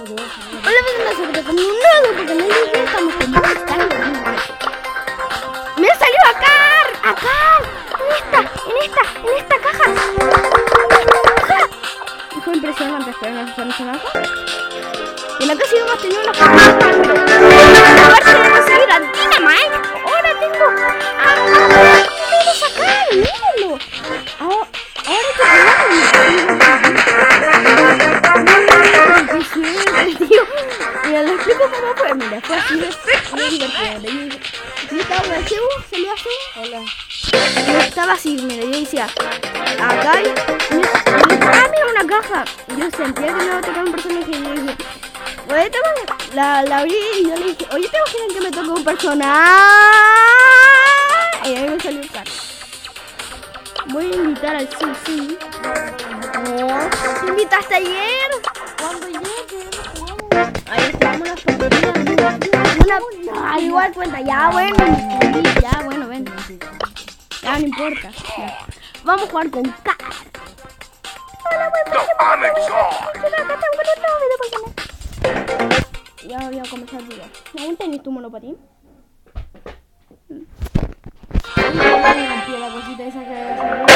Hola, vecinos, sobre todo un nuevo porque no les estamos con Monster. Me ha salido acá, en esta caja. Fue impresionante, espera, no se nada. Y en la casa íbamos a tener una caja. Aparte de conseguir a Dynamite, ahora tengo a sacar, mírenlo. Ahora tío, mira, le explico cómo fue. Mira, fue así de divertido. Yo estaba con el Cebu, salió así. Hola. Yo estaba así, mira, yo decía, acá hay. Mira una caja. Yo sentía que me iba a tocar un personaje y yo dije, oye, la abrí y yo le dije, oye, ¿te imaginas que me toque un personaje? Y ahí me salió un carro. Voy a invitar al Susi. No, ¿te invitaste ayer? Cuando llegue, ahí jugamos las partidas. No, igual cuenta, ya bueno, ven. Ya no importa. Ya. Vamos a jugar con K. Hola, ya voy a comenzar el video. ¿Aún tenés tu monopatín? La cosita esa que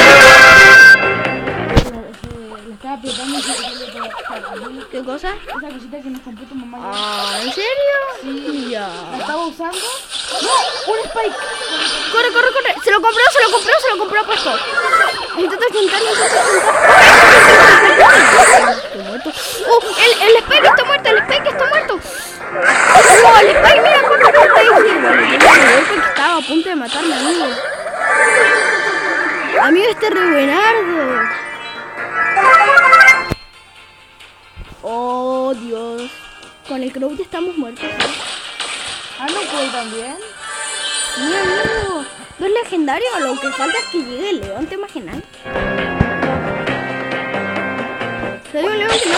le estaba apretando. ¿Qué cosa? Esa cosita que nos compró tu mamá. Ah, ¿en serio? Sí. Ya. ¿La estaba usando? ¡No! ¡Un Spike! Corre. Se lo compró puesto. Intenta juntar. Estoy muerto. El Spike está muerto. No, el Spike, mira cuánto está ahí. Que estaba a punto de matarme, amigo. Amigo, este re buenardo. Oh, Dios. Con el Crow ya estamos muertos. Ah, no puedo también. Sí, amigo. No es legendario, lo que falta es que llegue el león, ¿te imaginas? Soy un león que no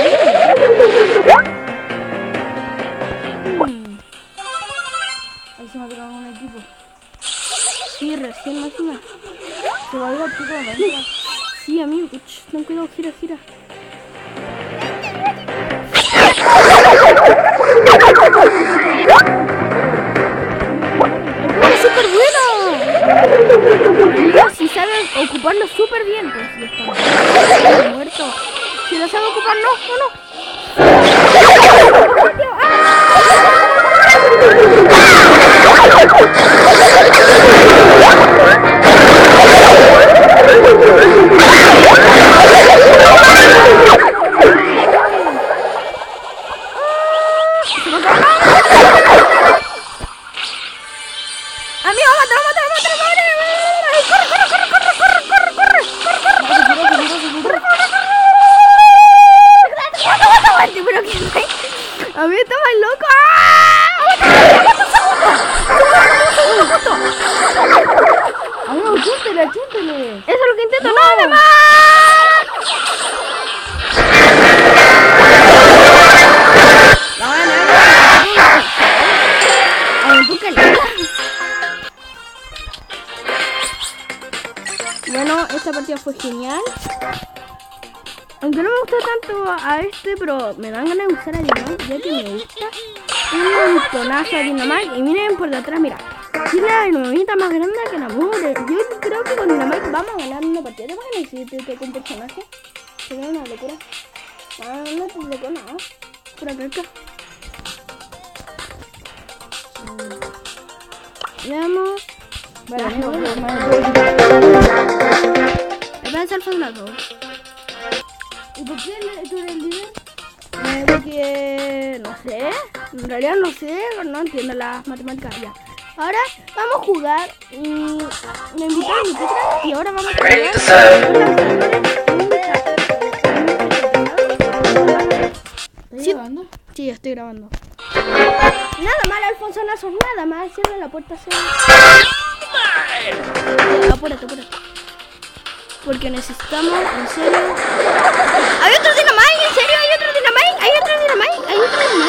Ahí se me quedó un equipo. Sí, recién máquina. Se va algo chico, ¿no? Sí, amigo, ten cuidado, gira. ¡Es súper bueno! Amigo, si sabes ocuparlo súper bien, pues ya está muerto. Si lo sabe ocupar, no. Amigo, mátalo. Corre. Pero ¿quién es? A mí está más loco. Amigo, chúntele. Eso es lo que intento, nada más. Bueno, esta partida fue genial. Aunque no me gustó tanto a este, pero me dan ganas de usar a Dynamite, ya que me gusta un montonazo a Dynamite. Y miren por detrás, mira, tiene la dinamita más grande que la mugre. Yo creo que con Dynamite vamos a ganar una partida. ¿Te imaginas si te toca un personaje? Sería una locura. Ah, no te tocó nada. Por acá. Veamos. Me parece el fosnaco. ¿Y por qué tú eres el líder? Porque no sé, en realidad no sé, no entiendo las matemáticas ya. Ahora vamos a jugar y me invitaron a mi casa y ahora vamos a jugar. ¿Estás grabando? Sí, estoy grabando. Nada mal, Alfonso Nazo, nada mal, cierra la puerta. Apúrate. Porque necesitamos, en serio. ¡Hay otro Dynamite! ¿En serio? ¿Hay otro Dynamite?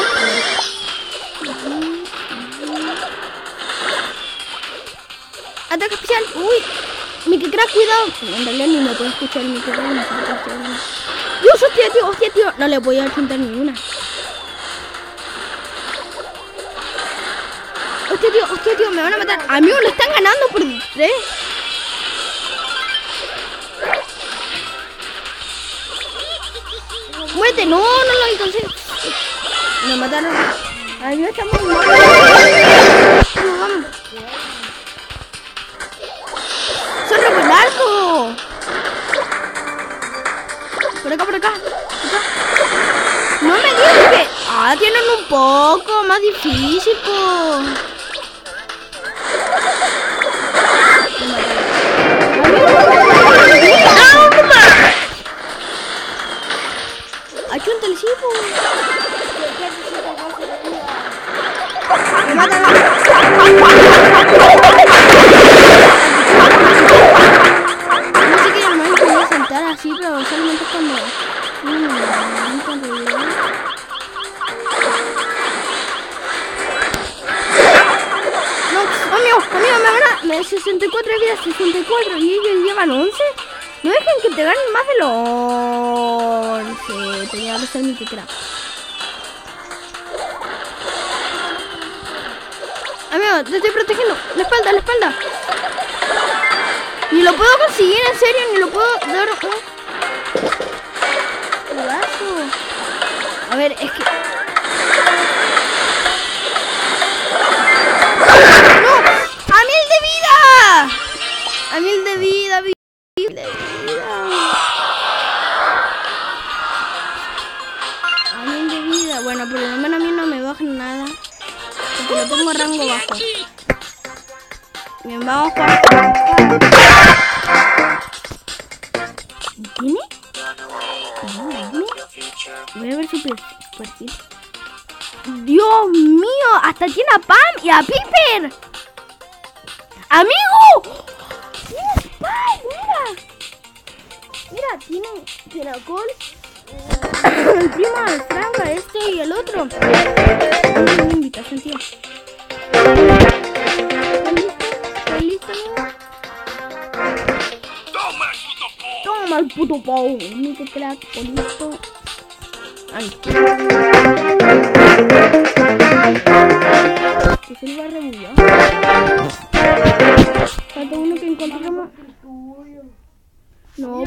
Ataque especial. Uy, Mickey Crack, cuidado. En realidad ni me puedo escuchar el Mickey Crack. Dios, hostia, tío. No le voy a dar ninguna. hostia, tío, me van a matar. Amigo, lo están ganando por 3. Muerte, no lo alcancé. Me mataron. Amigo, estamos mal. Vamos. Son re largo. Por acá. No me digas que... tienen un poco más difícil, po. Achúntale, sí, po. Me matan. No sé qué normalmente me voy a sentar así, pero solamente cuando... Amigo, me van a... 64 vidas, 64 y ellos llevan 11. No dejen que te ganen más de los 11. Tenía que ser mi tecla. Amigo, te estoy protegiendo. La espalda. Ni lo puedo conseguir, en serio, ni lo puedo dar un... jugazo. A ver, es que... ¡No! ¡A 1000 de vida! ¡A 1000 de vida! A 1000 de vida. Bueno, por lo menos a mí no me bajan nada. Porque lo pongo rango bajo. Bien, vamos a jugar. ¿Tiene? Voy a ver su perfil. Dios mío, hasta tiene a Pam y a Piper. ¡Amigo! Mira, tiene Caracol, el primo de Franca, este y el otro. Una invitación, tío. ¿Estás listo, amigo? Toma el puto pavo. Mira que crack, listo. Ay. ¿Qué se lo va a revolver? Falta uno que encontramos. No.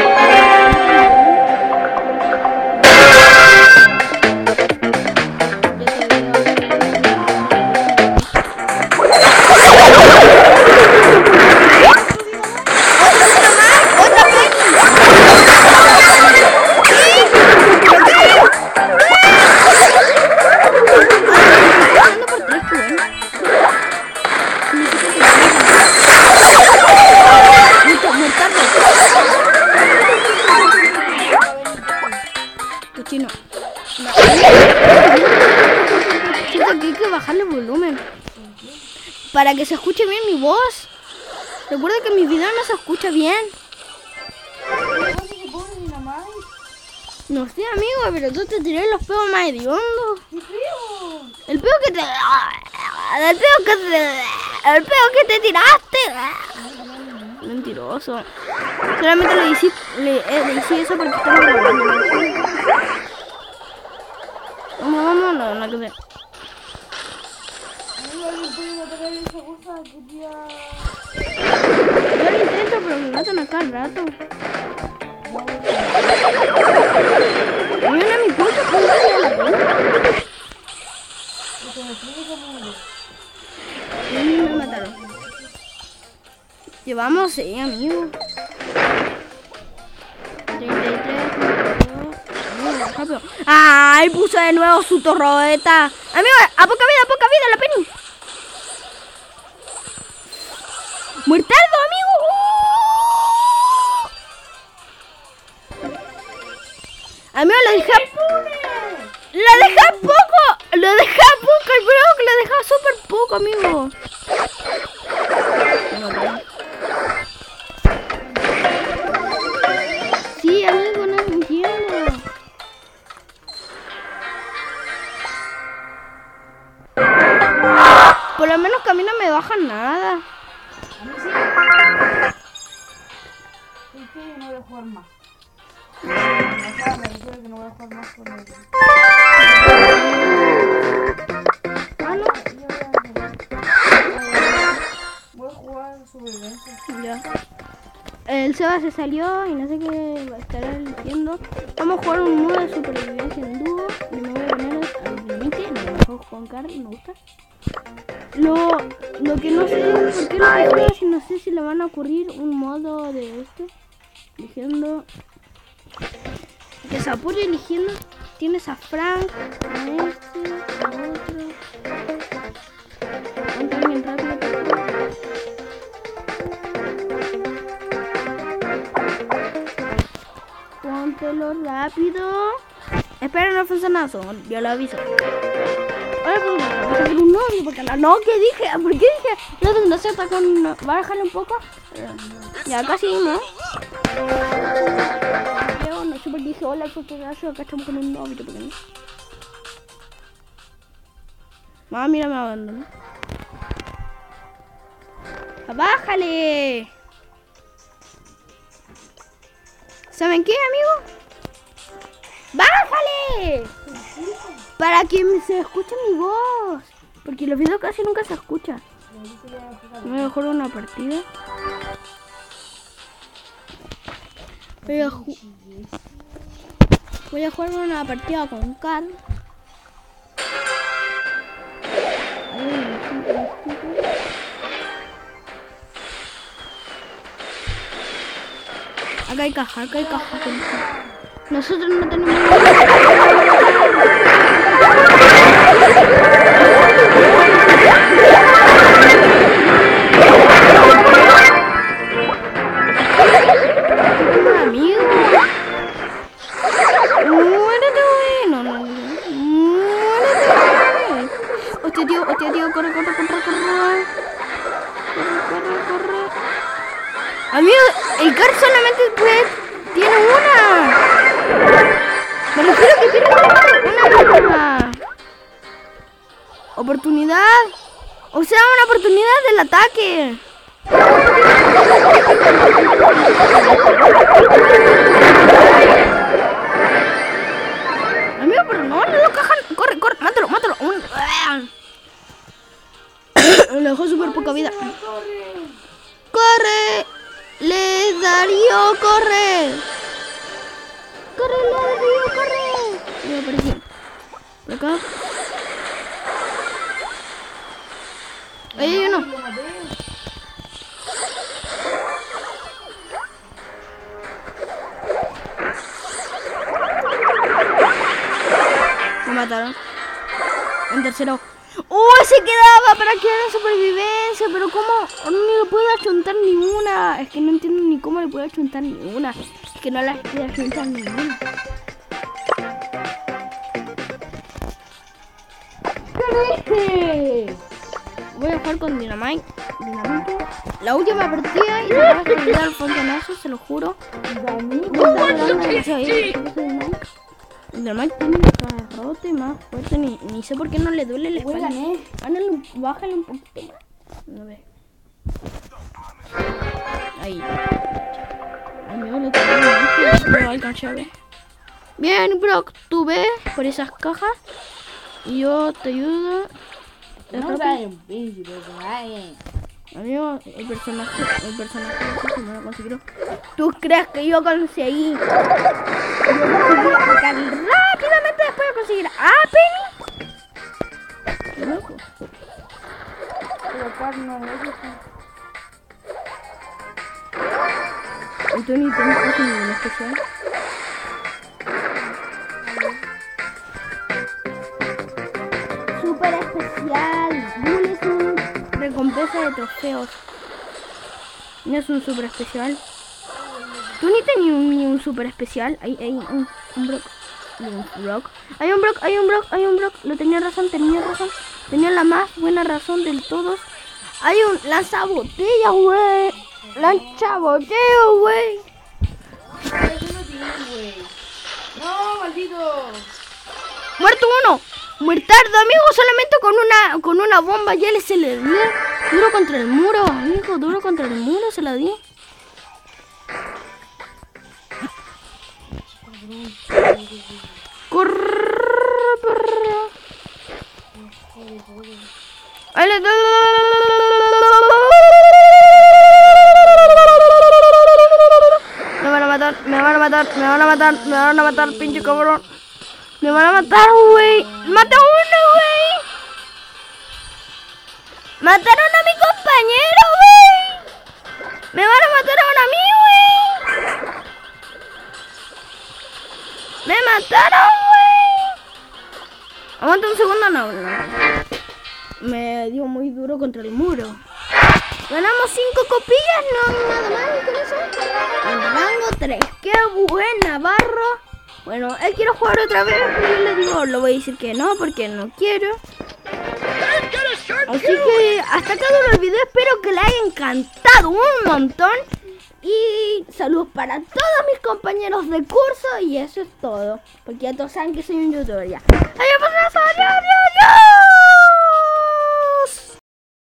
Cochino. Siento que hay que bajarle el volumen para que se escuche bien mi voz. Recuerda que en mis videos no se escucha bien. No sé, amigo, pero tú te tiré los peos más hediondos. ¿Qué peo? El peo que te... El peo que te tiraste. Mentiroso. Solamente le hice eso porque estaba grabando. Vamos, no que sé. Yo lo intento, pero me matan acá al rato. Miren a mi puta, ¿cómo se llama la cuenta? Me mataron. Llevamos 6, amigo. 33. Rápido. ¡Ay! Puso de nuevo su torreta. Amigo, a poca vida, la Penny. ¡Muertardo, amigo! Amigo, lo dejé poco, el bro que lo dejaba súper poco, amigo. Sí, amigo, no entiendo. Por lo menos que a mí no me bajan nada. A mí sí. Es que yo no voy a jugar más. Me refiero que no voy a jugar más con él. Ah, no. el Seba se salió y no sé qué estará eligiendo. Vamos a jugar un modo de supervivencia en dúo. Y me voy a poner al límite. No, mejor con Carl, me gusta. Lo que no sé por qué lo eligió, si no sé si le van a ocurrir un modo de eligiendo. Que se apure eligiendo. Tienes a Frank, a a otro. Ponte bien rápido, por favor. Póntelo rápido. Espera, no funciona eso, yo lo aviso. Ahora pues vamos a hacer un novio, porque no, ¿qué dije? ¿Por qué dije? No se está con... ¿Va a bajarle un poco? Ya casi, ¿no? Yo no sé por qué dije, hola, porque acá estamos con un novio, ¿por qué no? Mamá, mira, me abandonó. ¡Bájale! ¿Saben qué, amigo? ¡Bájale! Para que se escuche mi voz. Porque los videos casi nunca se escuchan. Voy a jugar una partida. Voy a jugar una partida con Carl. Acá hay caja, acá hay caja. Nosotros no tenemos... Amigo. Muérete, güey. No. Muérete. Hostia, tío, corre. Amigo, el Car solamente tiene una. Me refiero que tiene una oportunidad. O sea, una oportunidad del ataque. Amigo, pero no lo cajan. Corre, mátalo. Le dejó súper poca vida. ¡Corre! ¡Le Darío, corre! ¡Corre! Me aparecí. Por acá. Ahí hay uno. Me mataron. Un tercero. Se quedaba para quedar en supervivencia. Pero ¿cómo? No le puedo achuntar ninguna. Es que no entiendo ni cómo le puedo achuntar ninguna. Es que no la puedo achuntar ninguna. ¿Qué? Voy a jugar con Dynamite. La última partida y se va a generar el fontonazo, se lo juro. Dynamite tiene el garrote más fuerte, ni sé por qué no le duele la espalda. Bájale un poquito más. A ver. Ahí. Amigo, le tengo no alcancé a ver. Bien, Brock, tú ves por esas cajas y yo te ayudo. Amigo, el personaje se me lo consiguió. ¿Tú crees que yo conseguí? Yo conseguí sacar rápidamente después de conseguir a Penny. Qué loco. Pero cuerno de ellos. ¿Y tú ni tienes ningún especial? Super especial. Bull es un recompensa de trofeos. No es un super especial. Tú ni tenías ni un super especial. Hay un Brock. Hay un Brock. Lo tenía razón. Tenía la más buena razón del todos. Hay un lanzabotella, güey. Lanzabotella, güey. No, maldito. Muerto uno. Muertardo, amigo, solamente con una bomba ya se le dio. Duro contra el muro, amigo, duro contra el muro se la di. Corre. Ahí. van a matar, pinche cabrón. Me van a matar, güey. Mata a uno, güey. Mataron a mi compañero, güey. Me van a matar ahora a mí, güey. Me mataron, güey. Aguanta un segundo, no. Me dio muy duro contra el muro. Ganamos 5 copillas, no nada mal con eso. En rango 3, qué buena, Barro. Bueno, él quiere jugar otra vez, pero yo le digo, lo voy a decir que no, porque no quiero. Así que hasta acá duró el video, espero que le haya encantado un montón. Y saludos para todos mis compañeros de curso, y eso es todo. Porque ya todos saben que soy un youtuber ya. Adiós,